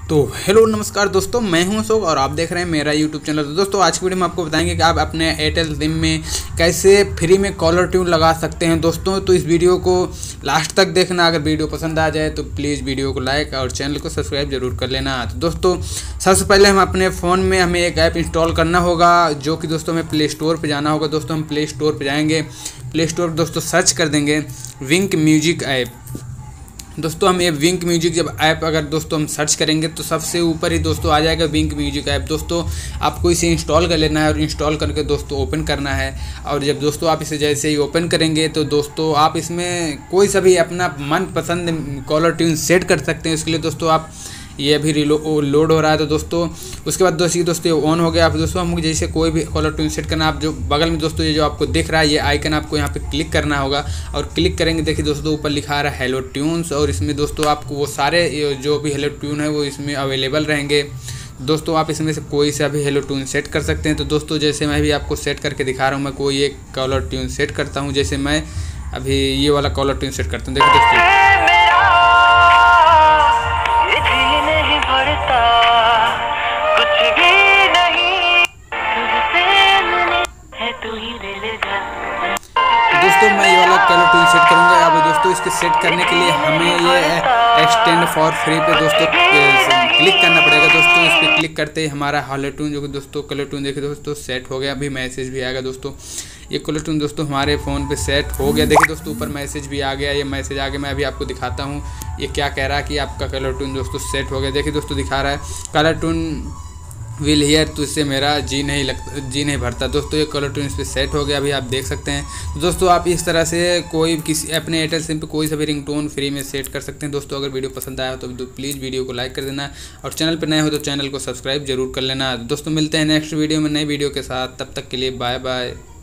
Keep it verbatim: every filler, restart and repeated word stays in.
तो हेलो नमस्कार दोस्तों, मैं हूं अशोक और आप देख रहे हैं मेरा यूट्यूब चैनल। तो दोस्तों आज की वीडियो में आपको बताएंगे कि आप अपने एयरटेल सिम में कैसे फ्री में कॉलर ट्यून लगा सकते हैं दोस्तों। तो इस वीडियो को लास्ट तक देखना। अगर वीडियो पसंद आ जाए तो प्लीज़ वीडियो को लाइक और चैनल को सब्सक्राइब जरूर कर लेना। तो दोस्तों सबसे पहले हम अपने फ़ोन में हमें एक ऐप इंस्टॉल करना होगा, जो कि दोस्तों हमें प्ले स्टोर पर जाना होगा। दोस्तों हम प्ले स्टोर पर जाएँगे, प्ले स्टोर पर दोस्तों सर्च कर देंगे विंक म्यूजिक ऐप। दोस्तों हम ये विंक म्यूजिक जब ऐप अगर दोस्तों हम सर्च करेंगे तो सबसे ऊपर ही दोस्तों आ जाएगा विंक म्यूजिक ऐप। दोस्तों आपको इसे इंस्टॉल कर लेना है और इंस्टॉल करके दोस्तों ओपन करना है। और जब दोस्तों आप इसे जैसे ही ओपन करेंगे तो दोस्तों आप इसमें कोई सा भी अपना मनपसंद कॉलर ट्यून सेट कर सकते हैं। इसके लिए दोस्तों आप ये अभी रिलो लोड हो रहा है। तो दोस्तों उसके बाद दोस्तों दोस्तों ये ऑन हो गया। आप दोस्तों हमको जैसे कोई भी कॉलर ट्यून सेट करना, आप जो बगल में दोस्तों ये जो आपको दिख रहा है ये आइकन आपको यहाँ पे क्लिक करना होगा। और क्लिक करेंगे, देखिए दोस्तों ऊपर लिखा आ रहा है हेलो ट्यून्स, और इसमें दोस्तों आपको वो सारे जो भी हेलो ट्यून है वो इसमें अवेलेबल रहेंगे। दोस्तों आप इसमें से कोई सा भी हेलो ट्यून सेट कर सकते हैं। तो दोस्तों जैसे मैं भी आपको सेट करके दिखा रहा हूँ, मैं कोई एक कॉलर ट्यून सेट करता हूँ। जैसे मैं अभी ये वाला कॉलर ट्यून सेट करता हूँ। देखिए दोस्तों दोस्तों मैं ये वाला कलर ट्यून सेट करूँगा। अब दोस्तों इसके सेट करने के लिए हमें ये एक्सटेंड फॉर फ्री पे दोस्तों क्लिक करना पड़ेगा। दोस्तों इस पर क्लिक करते ही हमारा कलर ट्यून जो कि दोस्तों कलर ट्यून देखिए दोस्तों सेट हो गया। अभी मैसेज भी आएगा दोस्तों, ये कलर ट्यून दोस्तों हमारे फ़ोन पे सेट हो गया। देखिए दोस्तों ऊपर मैसेज भी आ गया। ये मैसेज आ गया, मैं अभी आपको दिखाता हूँ ये क्या कह रहा है कि आपका कलर ट्यून दोस्तों सेट हो गया। देखिए दोस्तों दिखा रहा है कलर ट्यून विल हियर, तो इससे मेरा जी नहीं लगता जी नहीं भरता। दोस्तों ये कलर ट्यून इस पर सेट हो गया, अभी आप देख सकते हैं। दोस्तों आप इस तरह से कोई किसी अपने एयरटेल सिम पे कोई सा भी रिंगटोन फ्री में सेट कर सकते हैं। दोस्तों अगर वीडियो पसंद आया हो तो प्लीज़ वीडियो को लाइक कर देना और चैनल पर नए हो तो चैनल को सब्सक्राइब जरूर कर लेना। दोस्तों मिलते हैं नेक्स्ट वीडियो में नई वीडियो के साथ, तब तक के लिए बाय बाय।